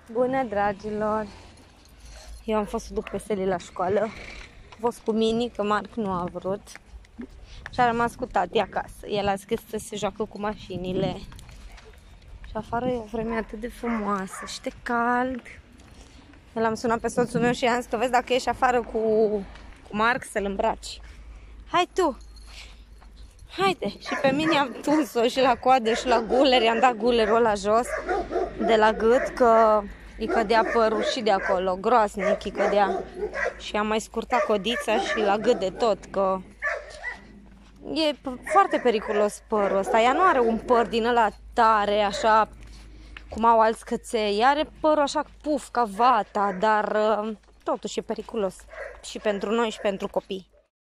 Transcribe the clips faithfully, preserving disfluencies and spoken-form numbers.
Bună, dragilor! Eu am fost după Seli la școală. Am fost cu Mini, că Marc nu a vrut. Și a rămas cu tati acasă. El a zis că se joacă cu mașinile. Și afară e o vreme atât de frumoasă și de cald. El am sunat pe soțul meu și i-am zis că vezi dacă ești afară cu, cu Marc să-l îmbraci. Hai tu! Haide! Și pe mine am tuns-o și la coadă și la guler. I-am dat gulerul ăla jos de la gât, că îi cădea părul și de acolo. Groasnic îi cădea. Și am mai scurtat codița și la gât de tot, că e foarte periculos părul ăsta. Ea nu are un păr din ăla tare, așa cum au alți căței. Ea are părul așa puf, ca vata, dar totuși e periculos. Și pentru noi și pentru copii.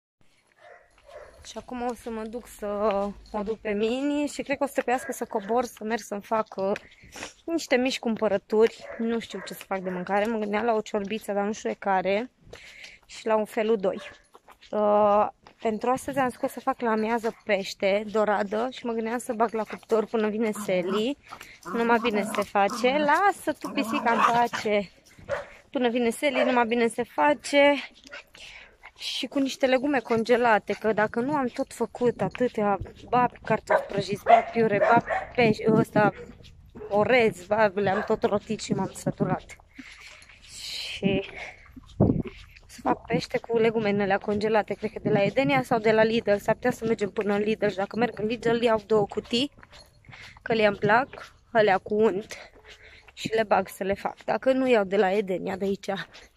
Și acum o să mă duc să mă duc pe Mini și cred că o să trebuiască să cobor, să merg să-mi fac uh, niște mici cumpărături. Nu știu ce să fac de mâncare. Mă gândeam la o ciorbiță, dar nu știu de care. Și la un felul doi. Uh, pentru astăzi am scos să fac la amiază pește, doradă, și mă gândeam să bag la cuptor până vine Seli. Numai bine se face. Lasă tu pisica în pace. Până vine Seli, numai bine se face. Și cu niște legume congelate, că dacă nu am tot făcut atâtea, ba cartofi prăjiți, ba piure, ba pește, ăsta, orez, ba, le-am tot rotit și m-am săturat. Și să fac pește cu legumenele congelate, cred că de la Edenia sau de la Lidl. S-ar putea să mergem până în Lidl și dacă merg în Lidl iau două cutii, că le-am plac, alea cu unt, și le bag să le fac. Dacă nu iau de la Edenia, de aici.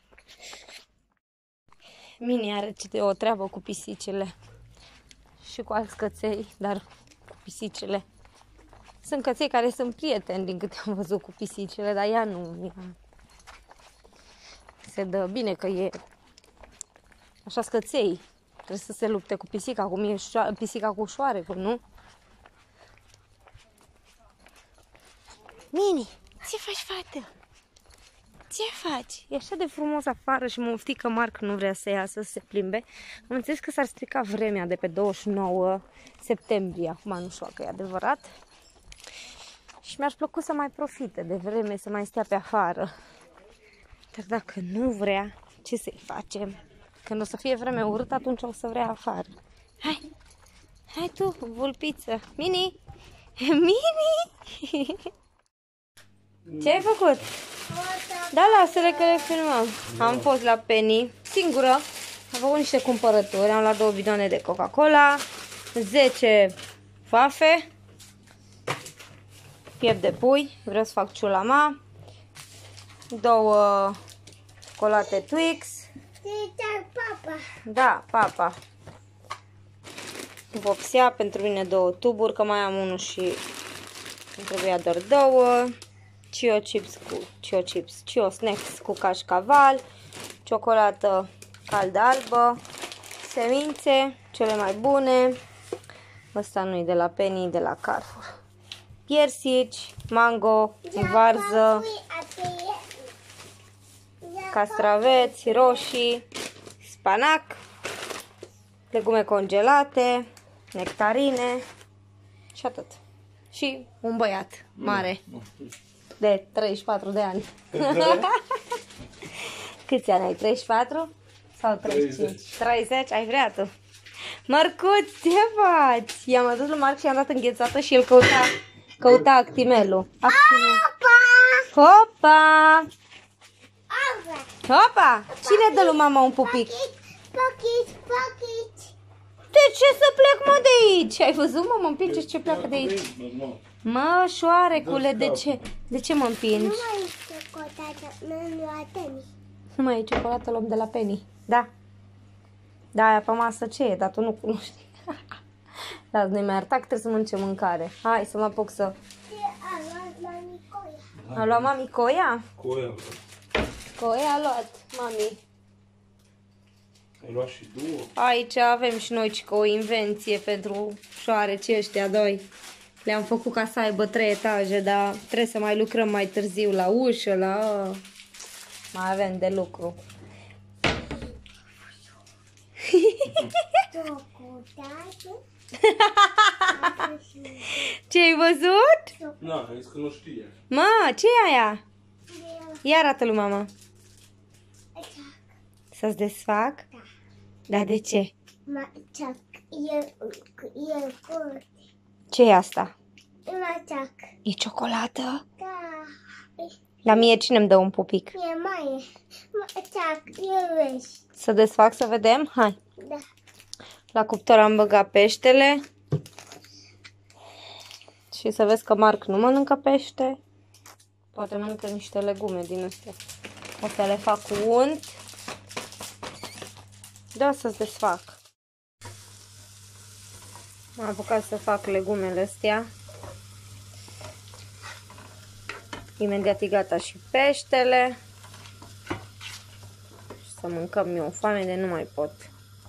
Mini are o treabă cu pisicile și cu alți căței, dar cu pisicile. Sunt căței care sunt prieteni, din câte am văzut, cu pisicile, dar ea nu. Ea se dă bine că e așa căței. Trebuie să se lupte cu pisica, cum e pisica cu șoarecul, nu? Mini, ce faci, fată? Ce faci? E așa de frumos afară și mă ofti că Marc nu vrea să iasă, să se plimbe. Am înțeles că s-ar strica vremea de pe douăzeci și nouă septembrie. Acum nu știu că e adevărat. Și mi-aș plăcut să mai profite de vreme, să mai stea pe afară. Dar dacă nu vrea, ce să-i facem? Când o să fie vreme urât, atunci o să vrea afară. Hai! Hai tu, vulpiță! Mini! Mini! Ce ai făcut? Da, lasă-le că le filmăm. Am fost la Penny, singură. Am făcut niște cumpărături. Am luat două bidoane de Coca-Cola, zece fafe, piept de pui, vreau să fac ciulama, două colate Twix. Papa. Da, papa. Vopsea pentru mine două tuburi, că mai am unul și îmi trebuia doar două. Cio chips cu Cio chips, Cio snacks cu cașcaval, ciocolată caldă albă, semințe, cele mai bune. Ăsta nu e de la Penny, de la Carrefour. Piersici, mango, varză, castraveți, roșii, spanac, legume congelate, nectarine și atât. Și un băiat mare. De treizeci și patru de ani. Câți ani ai? treizeci și patru? Sau treizeci și cinci? treizeci? Ai vrea tu? Marcuț, ce faci? I-am adus lui Marc și i-am dat înghețată și el căuta, căuta actimelul. Actimel. Hopa! Hopa! Cine dă lui mama un pupic? Pochit, pochit. De ce să plec, mă, de aici? Ai văzut, mă, mă împinge ce pleacă de aici? Mă, șoarecule, de ce? De ce mă împingi? Nu mai e ciocolată, nu la Penny. Nu mai e ciocolată, luăm de la Penny. Da. Da, aia pe masă ce e, dar tu nu cunoști. Da, nu-i mai arătat că trebuie să mănânce mâncare. Hai să mă apuc să... A luat mami coia. A luat mami coia? Coia. Coia a luat, mami. Ai luat și două? Aici avem și noi o invenție pentru șoarecii ăștia doi. Le-am făcut ca să aibă trei etaje, dar trebuie să mai lucrăm mai târziu la ușă, la... Mai avem de lucru. Ce ai văzut? Nu, ai zis că nu știe. Mă, ce e aia? Ia arată lui mama. Aceac. Să-ți desfac? Da. Da, de ce? Maceac. E, e curte. Ce e asta? Maceac. E ciocolată? Da. La mie cine îmi dă un pupic? E mai. Maceac. E vezi. Să desfac să vedem? Hai. Da. La cuptor am băgat peștele. Și să vezi că Marc nu mănâncă pește. Poate mănâncă niște legume din astea. O să le fac cu unt. Da, să-ți desfac. M-am apucat să fac legumele astea. Imediat e gata și peștele. Și să mâncăm eu, foame de nu mai pot.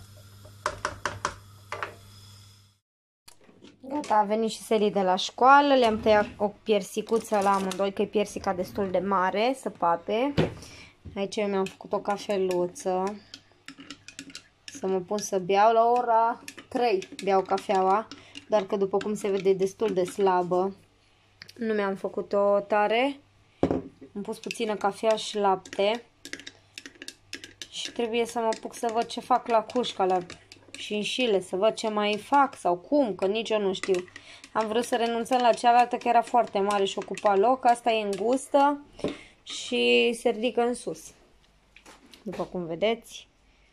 Gata, a venit și Seli de la școală. Le-am tăiat o piersicuță la amândoi, că e piersica destul de mare, să pape. Aici eu mi-am făcut o cafeluță. Să mă pun să beau la ora trei. Beau cafeaua, dar că după cum se vede e destul de slabă. Nu mi-am făcut-o tare. Am pus puțină cafea și lapte. Și trebuie să mă apuc să văd ce fac la cușca, la șinșile, să văd ce mai fac sau cum, că nici eu nu știu. Am vrut să renunțăm la cealaltă, că era foarte mare și ocupa loc. Asta e îngustă și se ridică în sus, după cum vedeți.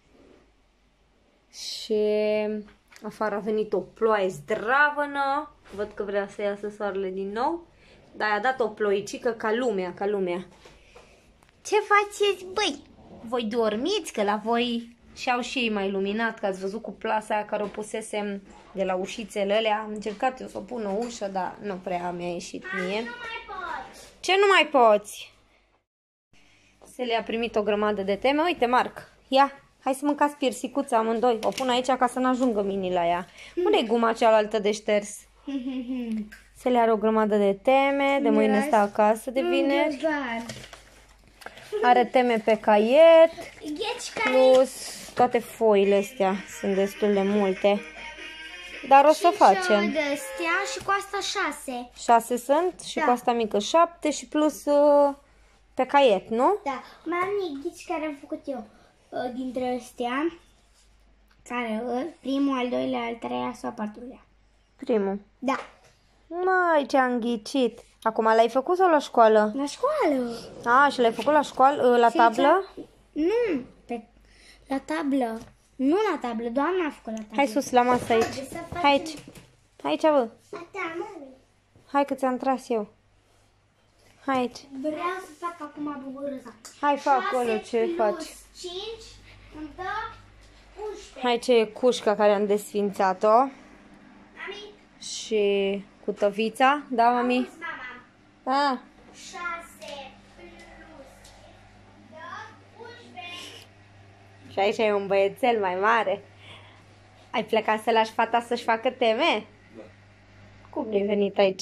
Și afară a venit o ploaie zdravănă. Văd că vrea să iasă soarele din nou. Dar i-a dat o ploicică ca lumea, ca lumea. Ce faceți, băi? Voi dormiți? Că la voi și-au și ei mai luminat, că ați văzut cu plasa aia care o pusesem de la ușițele alea. Am încercat eu să o pun o ușă, dar nu prea mi-a ieșit mie. Nu mai poți. Ce nu mai poți? Se le-a primit o grămadă de teme. Uite, Marc, ia, hai să mâncați piersicuța amândoi. O pun aici ca să n-ajungă mini la ea. Unde e guma cealaltă de șters? Se le are o grămadă de teme. De mâine stă acasă, de vineri. Are teme pe caiet. Plus toate foile astea. Sunt destul de multe. Dar o să facem. de astea și cu asta șase. Șase sunt și Da. cu asta mică șapte și plus uh, pe caiet, nu? Da. Mami, ghici care am făcut eu uh, dintre astea. Care îl? Primul, al doilea, al treilea sau al patrulea. Primul. Da. Mai, ce-am ghicit. Acum l-ai făcut sau la școală? La școală. A, și l-ai făcut la școală, la tablă? Nu, pe, la tablă. Nu la tablă, doamna a făcut la tablă. Hai sus, la masă aici. Hai aici. Aici, bă. Ata, mami. Hai că ți-am tras eu. Hai aici. Vreau să fac acum buburuza. Hai, fac acolo ce faci. cinci îmi dă unsprezece. Hai, ce e cușca care am desfințat-o. Mami, Și cu tăvița. Da, mami? auzi, mama. Ah. șase plus dă unsprezece. Și aici e un băiețel mai mare. Ai plecat să lași fata să-și facă teme? Da. Cum ai venit aici?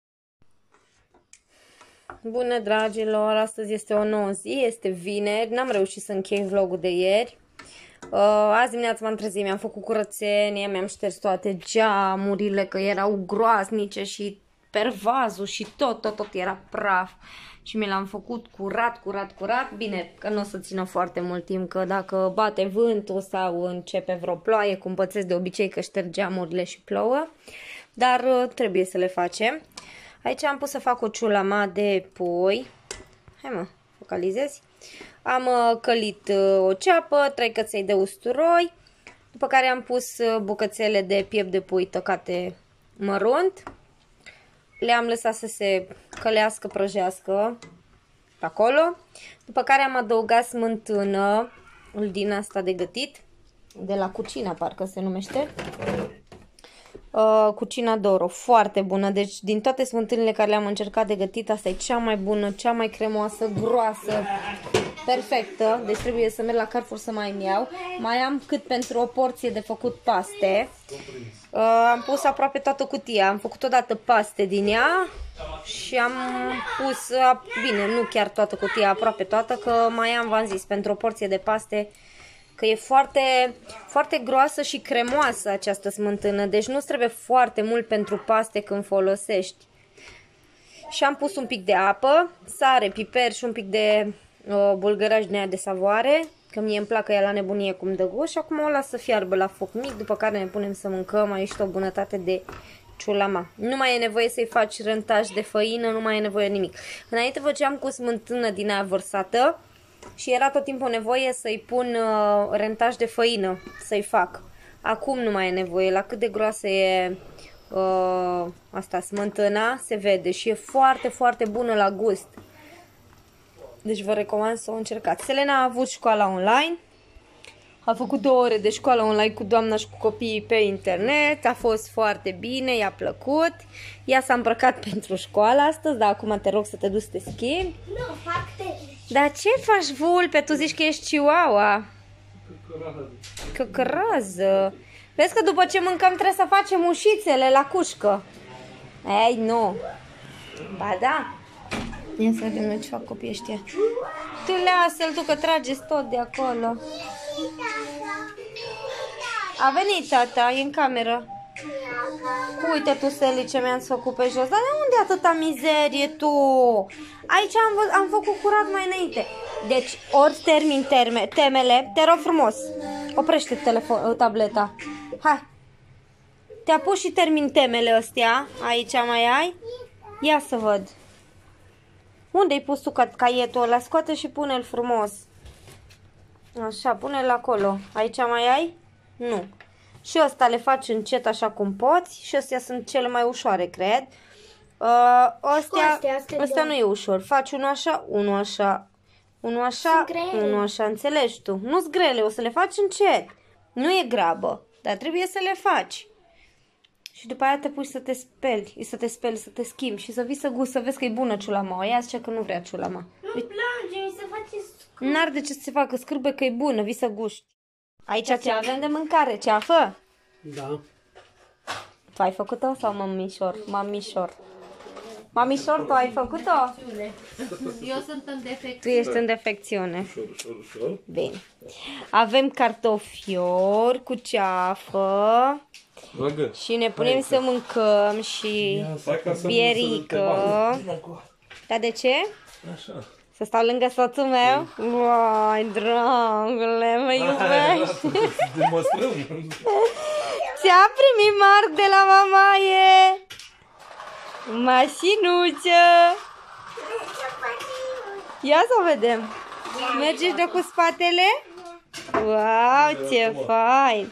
Bună, dragilor! Astăzi este o nouă zi, este vineri. N-am reușit să închei vlogul de ieri. Uh, azi dimineața m-am trezit, mi-am făcut curățenie, mi-am șters toate geamurile, că erau groaznice și pervazul și tot, tot, tot era praf. Și mi l-am făcut curat, curat, curat. Bine, că nu o să țină foarte mult timp, că dacă bate vântul sau începe vreo ploaie, cum pățesc de obicei că șterg geamurile și plouă. Dar uh, trebuie să le facem. Aici am pus să fac o ciulama de pui. Hai mă, focalizezi. Am uh, călit uh, o ceapă, trei căței de usturoi, după care am pus uh, bucățele de piept de pui tăcate mărunt. Le-am lăsat să se călească, prăjească pe acolo. După care am adăugat smântână din asta de gătit, de la Cucina parcă se numește. Uh, Cucina Doro, foarte bună. Deci din toate smântânile care le-am încercat de gătit, asta e cea mai bună, cea mai cremoasă, groasă, perfectă. Deci trebuie să merg la Carrefour să mai îmi iau. Mai am cât pentru o porție de făcut paste. uh, Am pus aproape toată cutia. Am făcut odată paste din ea și am pus, uh, bine, nu chiar toată cutia, aproape toată, că mai am, v-am zis, pentru o porție de paste, că e foarte, foarte groasă și cremoasă această smântână. Deci nu trebuie foarte mult pentru paste când folosești. Și am pus un pic de apă, sare, piper și un pic de uh, bulgăraș din aia de savoare, că mie îmi placă ea la nebunie cum dă gust și acum o las să fiarbă la foc mic, după care ne punem să mâncăm. Aici o bunătate de ciulama. Nu mai e nevoie să-i faci rântaj de făină, nu mai e nevoie nimic. Înainte făceam cu smântână din aia vărsată și era tot timpul nevoie să-i pun uh, rântaj de făină, să-i fac. Acum nu mai e nevoie, la cât de groasă e uh, asta, smântâna, se vede și e foarte, foarte bună la gust. Deci vă recomand să o încercați. Selena a avut școala online, a făcut două ore de școală online cu doamna și cu copiii pe internet, a fost foarte bine, i-a plăcut. Ea s-a îmbrăcat pentru școală astăzi, dar acum te rog să te duci să te schimbi. Nu, fac te. Dar ce faci, vulpe? Tu zici că ești chihuahua. Căcărază. Vezi că după ce mâncăm trebuie să facem ușițele la cușcă. Ei, nu. Ba da. Ia să vedem noi ce fac copiii ăștia. Tu lasă-l tu că trageți tot de acolo. A venit tata, e în cameră. Uite tu, Seli, ce mi-am făcut pe jos. Dar de unde atâta mizerie tu? Aici am, am făcut curat mai înainte. Deci, ori termin terme, temele, te rog frumos. Oprește telefon, tableta. Hai. Te apuci și termin temele astea. Aici mai ai? Ia să văd. Unde ai pus tu caietul ăla? Scoate și pune-l frumos. Așa, pune-l acolo. Aici mai ai? Nu. Și ăsta le faci încet așa cum poți. Și astea sunt cele mai ușoare, cred. Uh, astea, astea nu e ușor. Faci unul așa, unul așa, unul așa, unul așa. Înțelegi tu? Nu-s grele, o să le faci încet. Nu e grabă, dar trebuie să le faci. Și după aia te pui să te speli, să te speli, să te schimbi și să vii să gust, să vezi că e bună ciulama. Ea zice că nu vrea ciulama. Nu-mi place, mi se face scârbe. N-ar de ce să se facă scârbe, că e bună, vii să guști. Aici ce avem de mâncare? Ceafă? Da. Tu ai făcut-o sau mămișor? Mamișor. Mamișor, tu ai făcut-o? Eu sunt în defect. Tu ești în defecțiune. Ușor, ușor, ușor. Bine. Avem cartofiori cu ceafă. Bagă. Și ne punem să mâncăm și bierică. Dar de ce? Așa. Să stau lângă soțul meu? Vai, dragule, mă iubești. Demonstrăm. Ți-a primit Marc de la mamaie. Mașinuță. Ia să vedem. Mergeți de cu spatele? Wow, ce fain.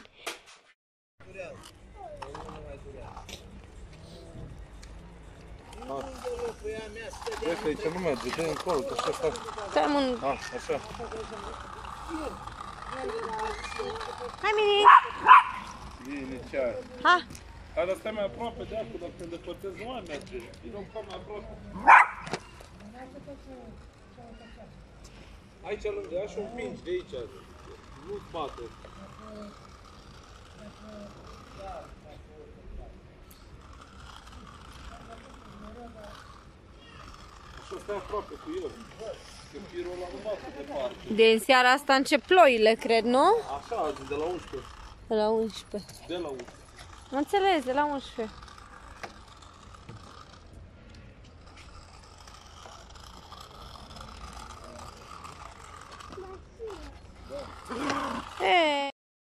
Vezi că aici nu merge, dă încolo, că așa fac. Stai un... Ah, așa. Hai, Mini. Bine, ce ai? Ha. Hai, dar stai mai aproape de acolo, dacă te îndepărtezi, nu mai merge. Vino un mai aproape. Aici lângă, așa un pinci de aici. Nu-ți bate. Așa stai aproape cu el. Că firul ăla nu bate departe. De seara asta încep ploile, cred, nu? Așa, de la unsprezece. De la unsprezece. De la unsprezece. Nu înțeles, de la unsprezece. Hey.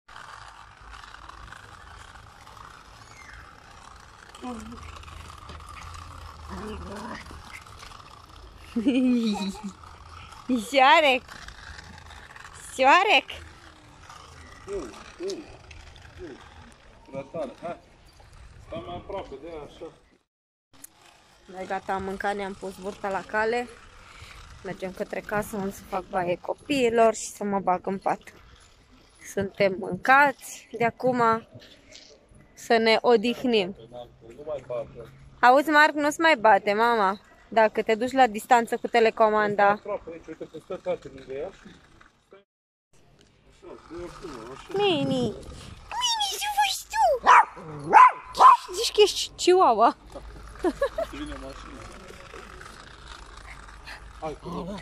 Șoarec! Șoarec! Uh, uh, uh. Prea tare, hai. Stai mai aproape de aia, așa. Noi gata, am mâncat, ne-am pus burta la cale. Mergem către casă, am să fac baie copiilor și să mă bag în pat. Suntem mâncați, de acum să ne odihnim. Nu mai bate. Auzi, Marc, nu-ți mai bate, mama. Dacă te duci la distanță cu telecomanda. Aproape aici, uite că stă tată lângă ea. Așa, de oricum, așa. Mini! Mini, ce faci tu? Zici că ești chihuahua. Se vine mașina. Hai, cu rog.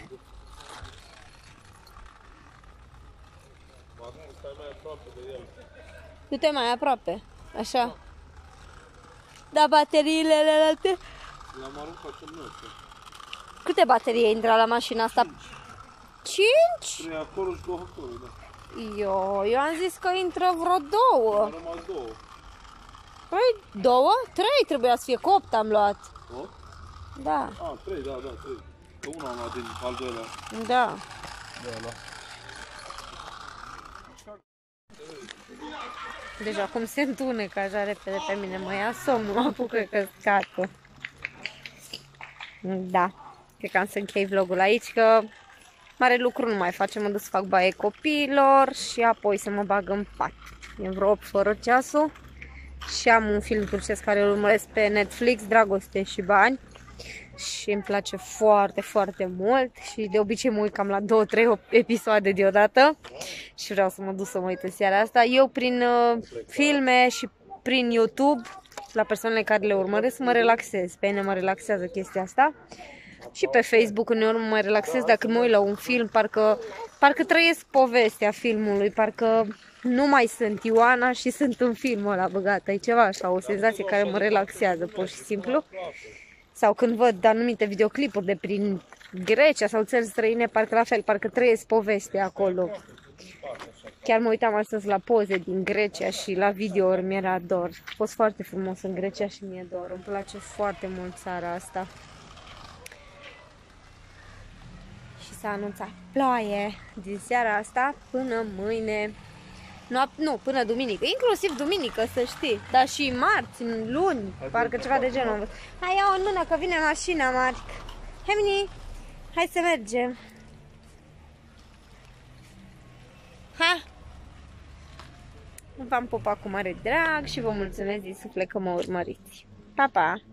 Martin, stai mai aproape de el. Du-te mai aproape, așa. Da, bateriile alte L-am aruncat în noță. Câte baterii intră la mașina asta? Cinci? Trei acolo și două acolo, da. Eu, eu am zis că intră vreo două. Au rămas două. Păi, două? Trei trebuia să fie, că opt am luat. O? Da, A, trei, da, da, trei. Că una am luat din al doilea. da. Da, da. Deci acum se întunecă așa repede pe mine, mă ia somnul, mă apucă că scacă. Da, cred că am să închei vlogul aici, că mare lucru nu mai facem, mă duc să fac baie copiilor și apoi să mă bag în pat. E vreo opt fără ceasul și am un film turcesc care îl urmăresc pe Netflix, Dragoste și bani. Și îmi place foarte, foarte mult și de obicei mă uit cam la două trei episoade deodată și vreau să mă duc să mă uit în seara asta. Eu prin uh, filme și prin YouTube, la persoanele care le urmăresc, mă relaxez. Pe mine mă relaxează chestia asta. Și pe Facebook uneori mă relaxez, dacă mă uit la un film, parcă, parcă trăiesc povestea filmului, parcă nu mai sunt Ioana și sunt în filmul ăla băgată. E ceva așa, o senzație care mă relaxează pur și simplu. Sau când văd anumite videoclipuri de prin Grecia sau țări străine, parcă la fel, parcă trăiesc povestea acolo. Chiar mă uitam astăzi la poze din Grecia și la videouri, mi-era dor. A fost foarte frumos în Grecia și mi-e dor. Îmi place foarte mult țara asta. Și s-a anunțat ploaie din seara asta până mâine. Noap- nu, până duminică, inclusiv duminică, să știi, dar și marți, luni, parcă ceva de genul. Hai, ia-o în mână că vine mașina, Marc. Hai, mini, hai să mergem. Ha! V-am pupat cu mare drag și vă mulțumesc din suflet că mă urmăriți. Pa, pa!